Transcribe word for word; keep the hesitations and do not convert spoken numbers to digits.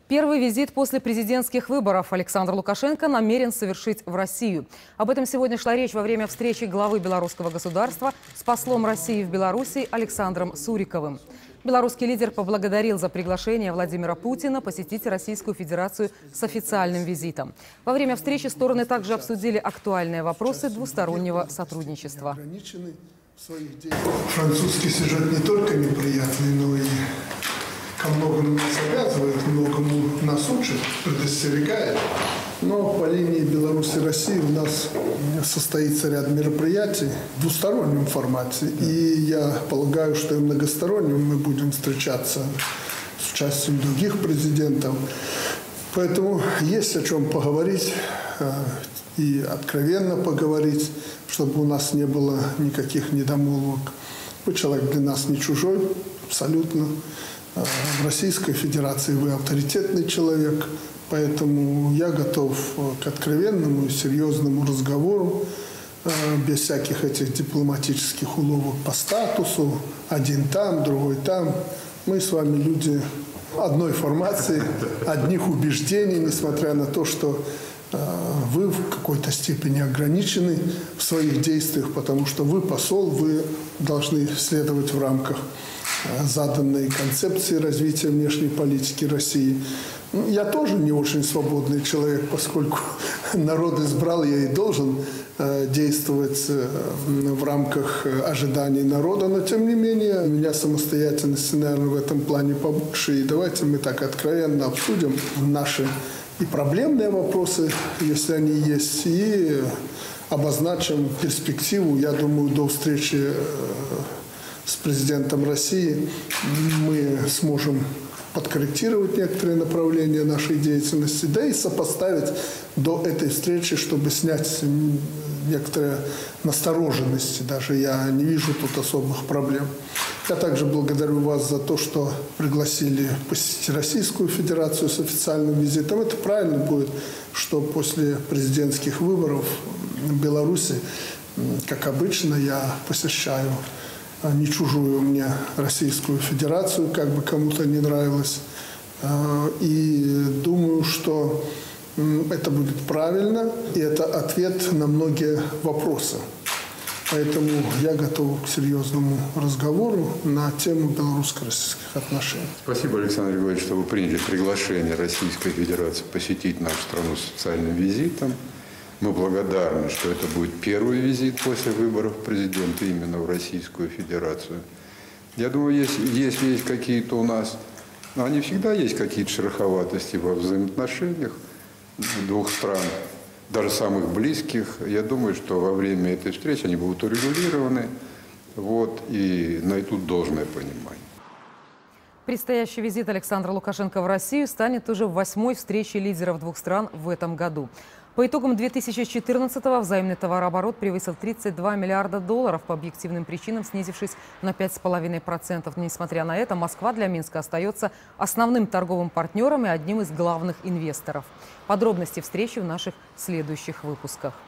Первый визит после президентских выборов Александр Лукашенко намерен совершить в Россию. Об этом сегодня шла речь во время встречи главы белорусского государства с послом России в Беларуси Александром Суриковым. Белорусский лидер поблагодарил за приглашение Владимира Путина посетить Российскую Федерацию с официальным визитом. Во время встречи стороны также обсудили актуальные вопросы двустороннего сотрудничества. Французский сюжет не только неприятный, но и ко многому нас обязывает, многому нас учит, предостерегает. Но по линии Беларуси и России у нас состоится ряд мероприятий в двустороннем формате. И я полагаю, что и многостороннем мы будем встречаться с участием других президентов. Поэтому есть о чем поговорить и откровенно поговорить, чтобы у нас не было никаких недомолвок. Вы человек для нас не чужой, абсолютно. В Российской Федерации вы авторитетный человек, поэтому я готов к откровенному и серьезному разговору, без всяких этих дипломатических уловок по статусу, один там, другой там. Мы с вами люди одной формации, одних убеждений, несмотря на то, что вы в какой-то степени ограничены в своих действиях, потому что вы посол, вы должны следовать в рамках заданной концепции развития внешней политики России. Я тоже не очень свободный человек, поскольку народ избрал, я и должен действовать в рамках ожиданий народа, но тем не менее у меня самостоятельности, наверное, в этом плане побольше. И давайте мы так откровенно обсудим наши и проблемные вопросы, если они есть, и обозначим перспективу. Я думаю, до встречи с президентом России мы сможем подкорректировать некоторые направления нашей деятельности, да и сопоставить до этой встречи, чтобы снять некоторые настороженности. Даже я не вижу тут особых проблем. Я также благодарю вас за то, что пригласили посетить Российскую Федерацию с официальным визитом. Это правильно будет, что после президентских выборов в Беларуси, как обычно, я посещаю не чужую мне Российскую Федерацию, как бы кому-то не нравилось. И думаю, что это будет правильно, и это ответ на многие вопросы. Поэтому я готов к серьезному разговору на тему белорусско-российских отношений. Спасибо, Александр Григорьевич, что вы приняли приглашение Российской Федерации посетить нашу страну с официальным визитом. Мы благодарны, что это будет первый визит после выборов президента именно в Российскую Федерацию. Я думаю, если, если есть какие-то у нас, ну, они всегда есть какие-то шероховатости во взаимоотношениях двух стран, даже самых близких. Я думаю, что во время этой встречи они будут урегулированы, вот, и найдут должное понимание. Предстоящий визит Александра Лукашенко в Россию станет уже восьмой встречей лидеров двух стран в этом году. По итогам две тысячи четырнадцатого взаимный товарооборот превысил тридцать два миллиарда долларов, по объективным причинам снизившись на пять с половиной процентов. Несмотря на это, Москва для Минска остается основным торговым партнером и одним из главных инвесторов. Подробности встречи в наших следующих выпусках.